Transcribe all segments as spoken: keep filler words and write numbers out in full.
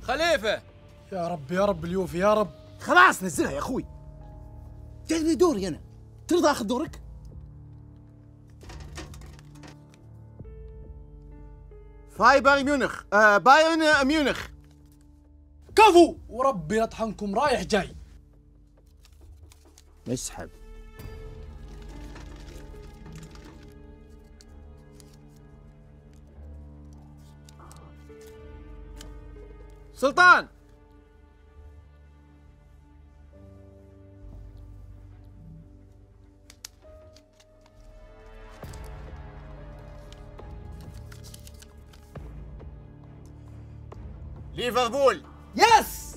خليفة. يا رب يا رب اليوفي يا رب. خلاص نزلها يا اخوي. تدري دوري انا، ترضى اخذ دورك؟ فاي بايرن ميونخ، آه بايرن ميونخ. كفو وربي يطحنكم رايح جاي. اسحب. سلطان. ليفربول. يس.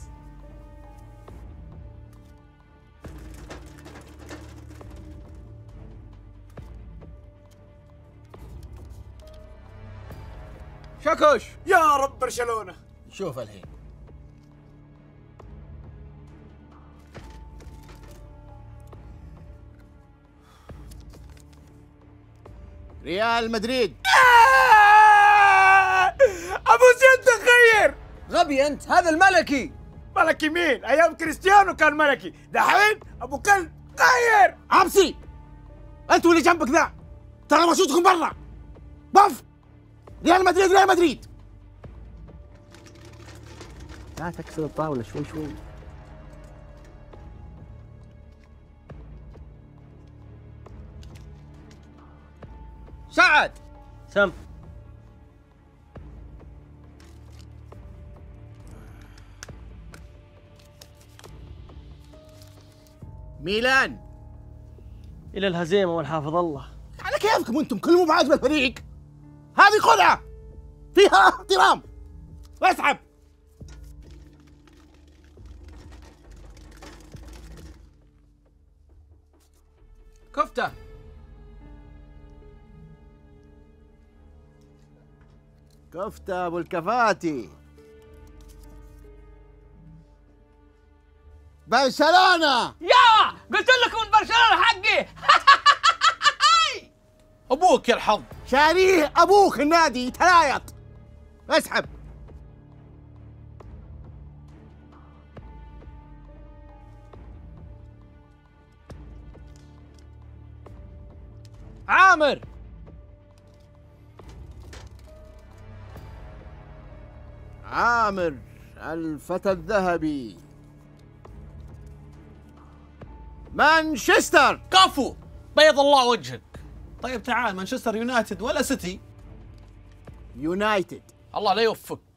شكوش. يا رب برشلونة. شوف الحين. ريال مدريد. ابو زيد تخير. غبي انت، هذا الملكي. ملكي مين؟ ايام كريستيانو كان ملكي، دحين ابو كلب غير. عبسي انتوا اللي جنبك ذا ترى بشوطكم برا. بف. ريال مدريد ريال مدريد. لا تكسر الطاولة شوي شوي. سعد. سم. ميلان. إلى الهزيمة والحافظ الله. على كيفكم انتم كل مبعاد بالفريق. هذه خدعة فيها احترام. واسحب. كفتة. كفتة ابو الكفاتي. برشلونة. يا قلت لكم ان برشلونة حقي. ابوك يا الحظ. شاريه ابوك النادي تلايط. اسحب. عامر. عامر الفتى الذهبي. مانشستر. كفو، بيض الله وجهك. طيب تعال، مانشستر يونايتد ولا سيتي؟ يونايتد. الله لا يوفقك.